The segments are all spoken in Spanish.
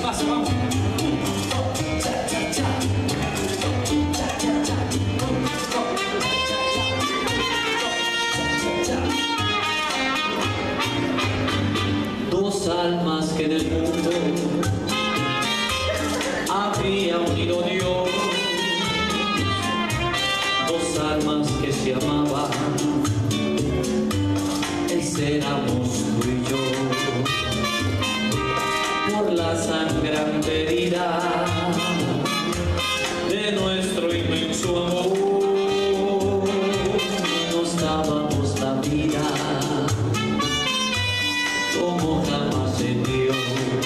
despacio, vamos. Dos almas que en el mundo había unido Dios, dos almas que se amaban, ese éramos tú y yo. Por la sangrante herida de nuestro inmenso amor, nos dábamos la vida como jamás se dio.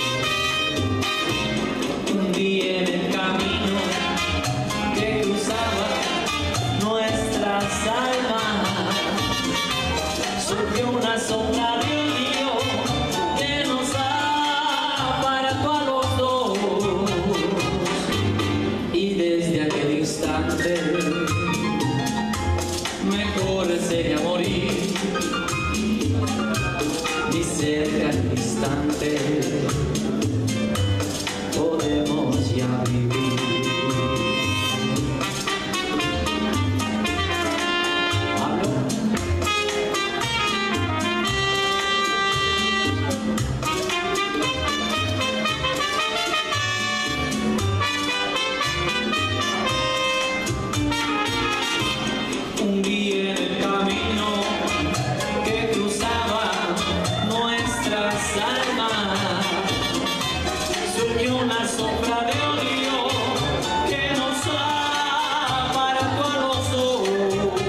Un día en el camino que cruzaba nuestras almas, surgió una sombra de odio que nos apartó a los dos, y desde aquel instante mejor sería morir, ni cerca al instante podemos ya vivir. Un día en el camino que cruzaba nuestras almas, surgió una sombra de odio que nos apartó a los dos,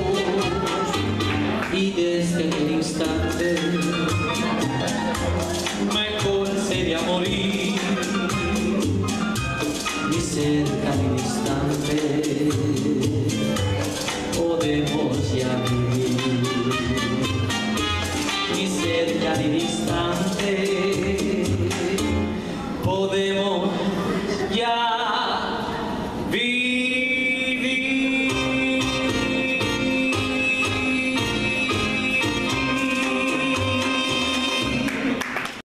y desde aquel instante mejor sería morir, ni cerca ni distante podemos ya vivir, ni cerca ni distante